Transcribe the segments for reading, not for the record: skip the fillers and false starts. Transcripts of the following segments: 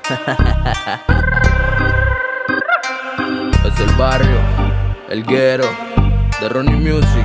Es el barrio, el guero, de Ronnie Music.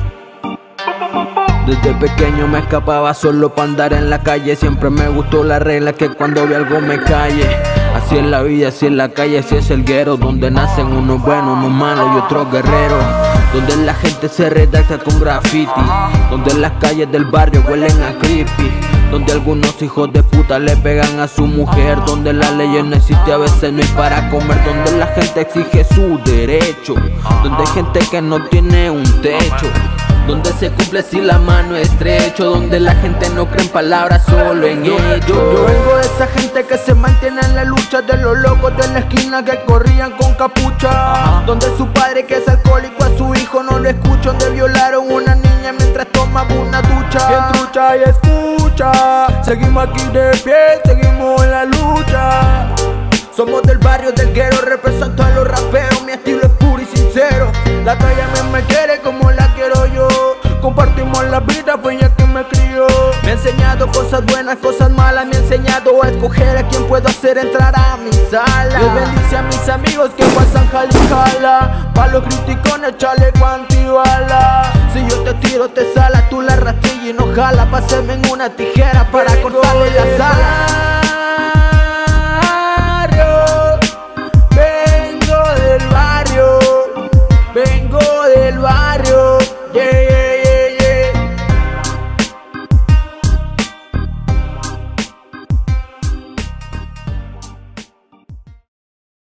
Desde pequeño me escapaba solo para andar en la calle. Siempre me gustó la regla que cuando ve algo me calle. Así es la vida, así es la calle, así es el guero, donde nacen unos buenos, unos malos y otros guerreros. Donde la gente se redacta con graffiti, donde las calles del barrio huelen a creepy, donde algunos hijos de puta le pegan a su mujer, donde la ley no existe, a veces no hay para comer, donde la gente exige su derecho, donde hay gente que no tiene un techo, donde se cumple si la mano es estrecho, donde la gente no cree en palabras, solo en ello. Yo vengo de esa gente que se mantiene en la lucha, de los locos de la esquina que corrían con capucha, donde su padre que es alcohólico a su hijo no lo escucha, donde violaron una niña mientras tomaba una ducha. Bien trucha y escucha, seguimos aquí de pie, seguimos en la lucha. Somos del barrio del guero, represento a los raperos, mi estilo es puro y sincero. La calle me quiere como la quiero yo, compartimos la vida, fue ella que me crió. Me ha enseñado cosas buenas, cosas malas, me ha enseñado a escoger a quien puedo hacer entrar a mi sala. Dios bendice a mis amigos que pasan jala y jala, pa' los criticones chaleco antibala. Si yo te tiro te sala, tú la rastrillas y no jala, pásame en una tijera para cortarle la sala.